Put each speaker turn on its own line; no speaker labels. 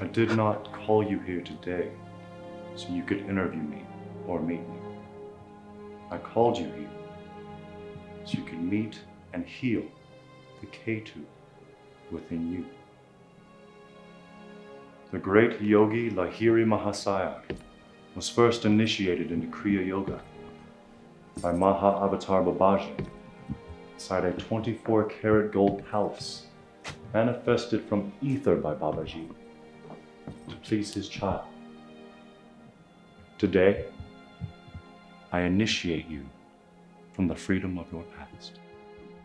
I did not call you here today so you could interview me or meet me. I called you here so you could meet and heal the Ketu within you. The great yogi Lahiri Mahasaya was first initiated into Kriya Yoga by Maha Avatar Babaji inside a 24-karat gold palace manifested from ether by Babaji to please his child. Today, I initiate you from the freedom of your past.